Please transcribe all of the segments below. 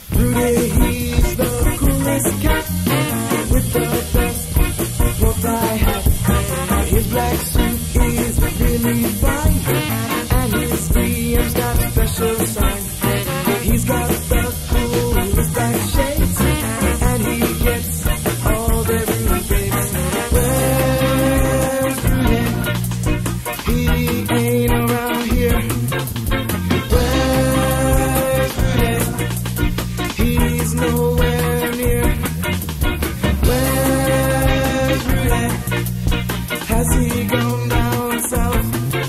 Rudy, he's the coolest cat with the best multi hat. His black suit is really fine, and his DM's got a special sign. He's got the coolest black shades, and he gets all the Rudy babes. Where's Rudy? He ain't around here. Where's Rudy? He's nowhere near. Where's Rudy? Has he gone down south?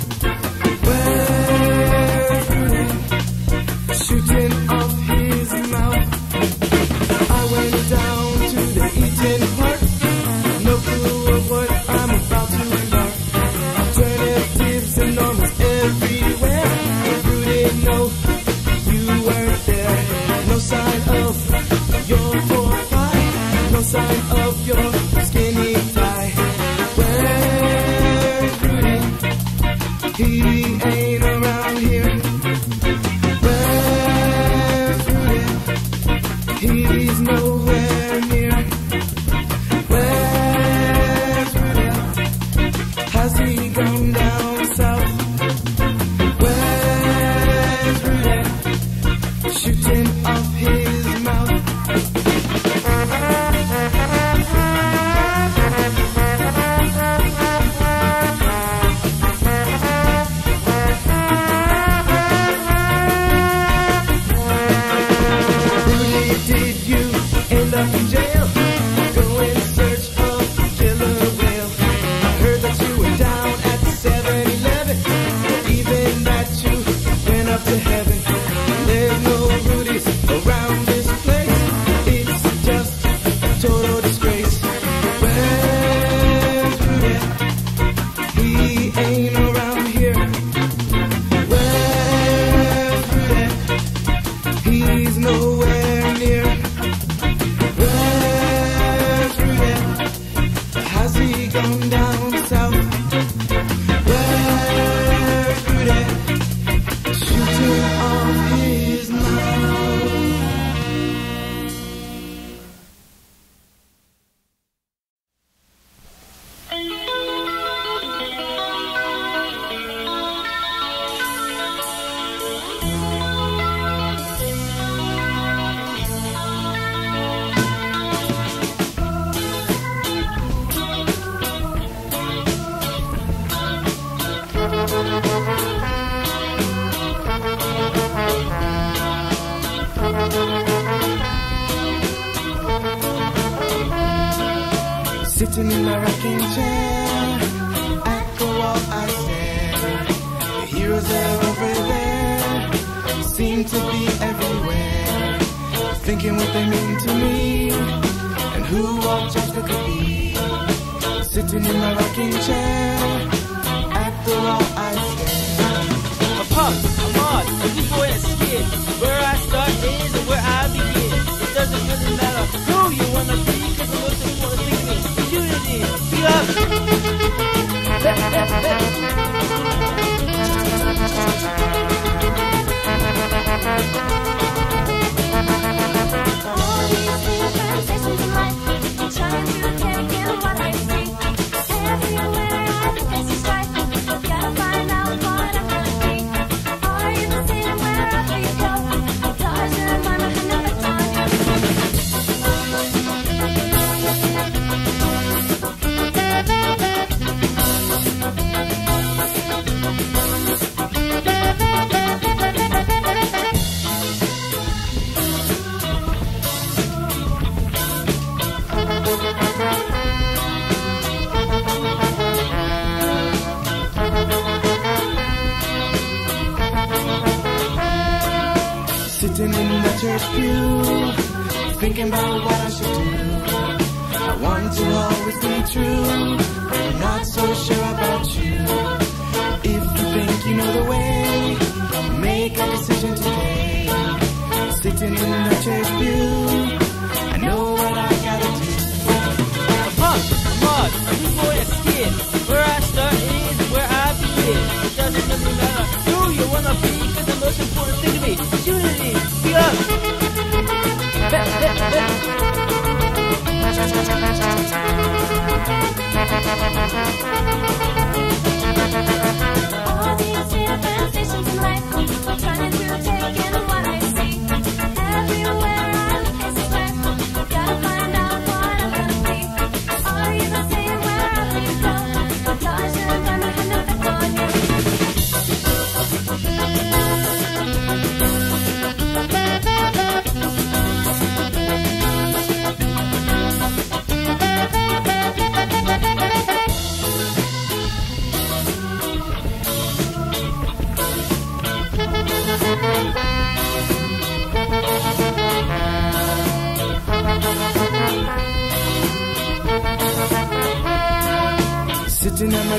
Where's Rudy? Shooting off his mouth. I went down to the eating part. No clue of what I'm about to embark. Alternatives and normals everywhere. Rudy, no, you weren't there. No sign of your pork pie. No sign of your skinny tie. Where's Rudy? He ain't around here. Where's Rudy? He's nowhere near. Where's Rudy? Has he gone down south? Where's Rudy? Shooting off his mouth. Rudy, did you end up in jail? Go in search of a killer whale. I heard that you were down at the 7-Eleven, even that you went up to heaven. There's no Rudies around this place. It's just a total disgrace. Where's Rudy? He ain't around here. Where's Rudy? He's nowhere near. Where's Rudy? Has he gone down south? Where's Rudy? Shooting off his mouth. Sitting in my rocking chair, at the wall I stare. The heroes are over there, seem to be everywhere. Thinking what they mean to me, and who all just they could be. Sitting in my rocking chair, at the wall I stare. I'm pumped, I'm on, a new boy is scared. Where I start is and where I begin. It doesn't really matter who you wanna be, cause the most important thing is unity. Be up! All these little conversations in life, I'm trying to take in what I see. Everywhere I think I see strife, gotta find out what I'm gonna be. Are you the same wherever you go? It doesn't matter another time. Sitting in the church pew, thinking about what I should do. I want to always be true, but I'm not so sure about you. If you think you know the way, make a decision today. Sitting in the church pew, I know what I gotta do. I'm pumped, I'm on, a new boy is scared. Where I start is and where I begin. It doesn't really matter who you wanna be, cause the most important thing to me is unity. Be up!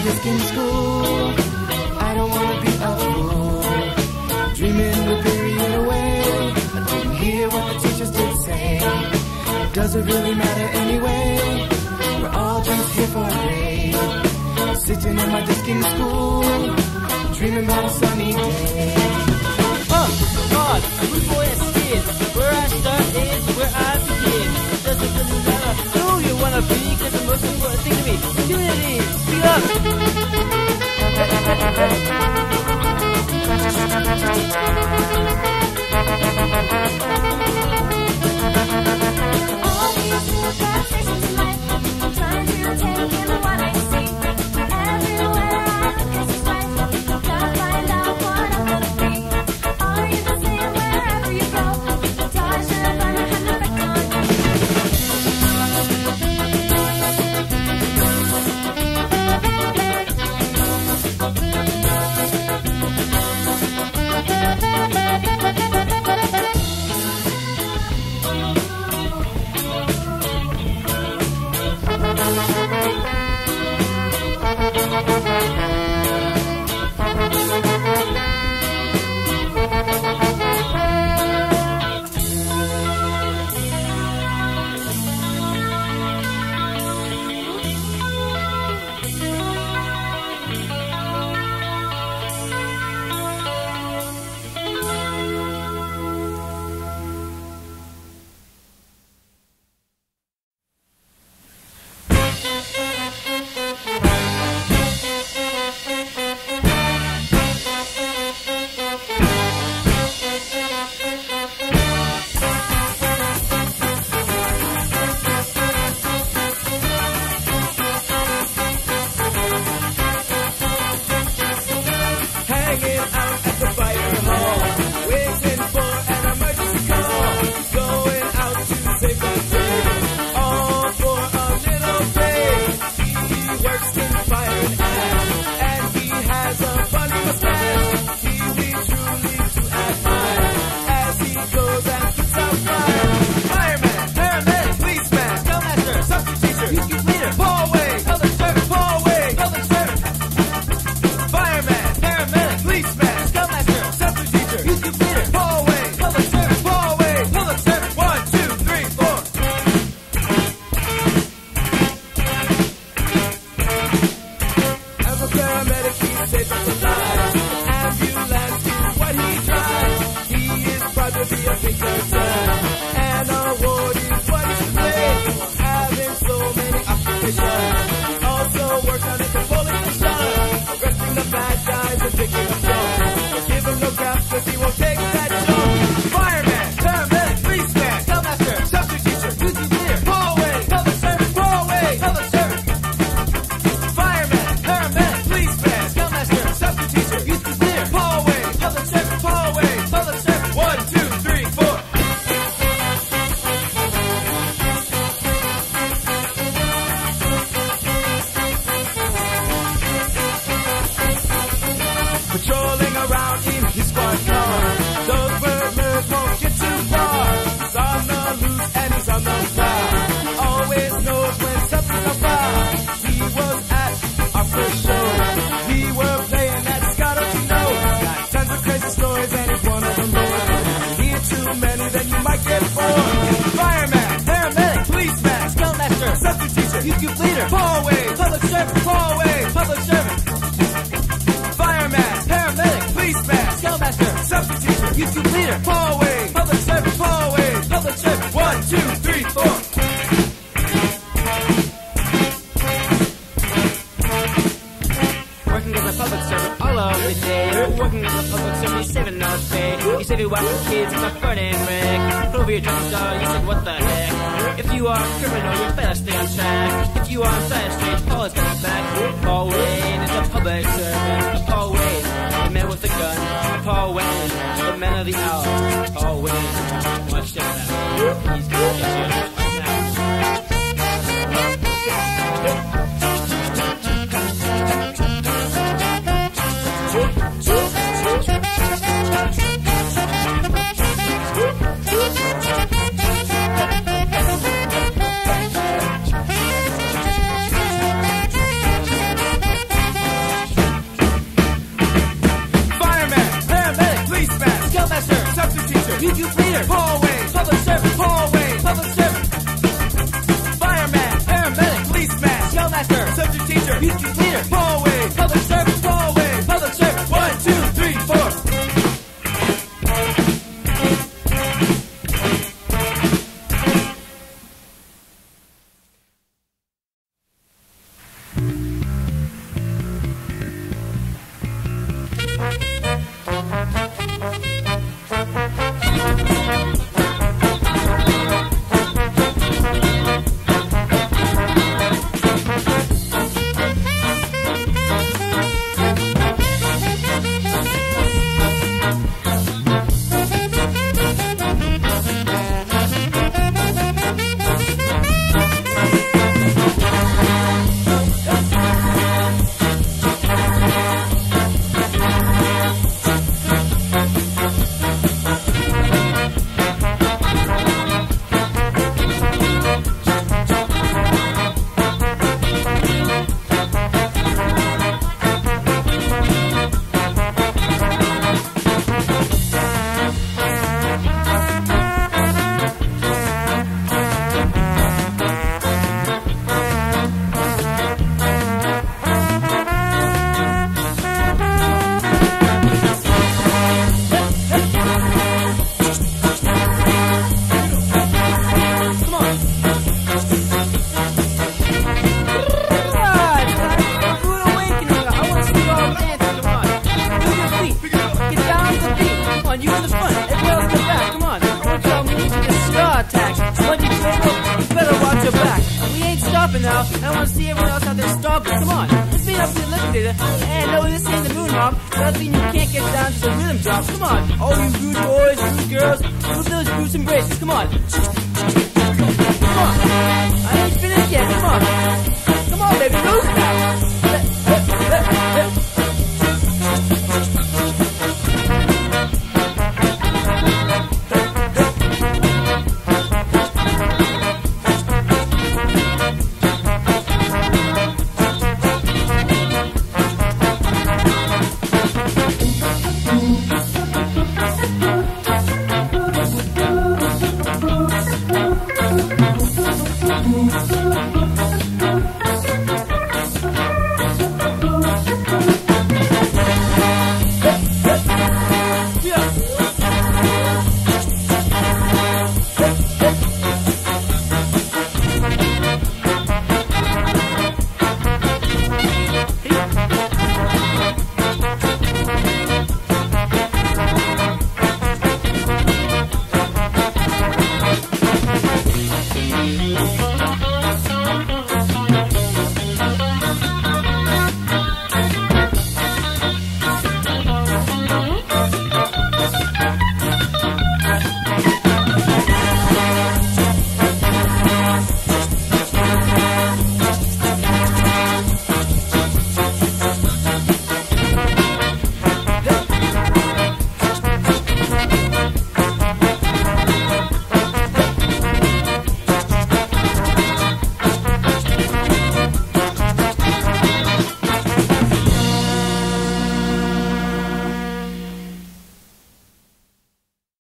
desk in school. I don't wanna be a fool, dreaming the period away. I didn't hear what the teachers did say. Does it really matter anyway? We're all just here for a day, sitting at my desk in school, dreaming about a sunny day. God, a good boy is skin. Where I start is where I begin. It doesn't really matter who you wanna be, cause the most important thing to me is unity. Speak up! All these little conversations in life, I'm trying to take in what I see. Everywhere I look is strife, gotta find out what I'm gonna be. Are you the same wherever you go? Does your environment have an effect on Paul Wain is a public servant. Paul Wain, the man with the gun. Paul Wain, the man of the hour. Paul Wain, watch that out. He's gonna get you right now. youth leader, hallway, public servant, hallway, public servant, fireman, paramedic, policeman, scoutmaster, subject teacher, youth leader, hallway, public servant, hallway, public servant. 1, 2, 3, 4. Now, I want to see everyone else out there stomping. Come on, let's meet up to the liquidator. And no, this ain't the moon hop. Doesn't mean you can't get down to the rhythm drop. Come on, all you rude boys, rude girls, move those roots and braces. Come on. Come on. I ain't finished yet. Come on. Come on, baby, move now. Thank you.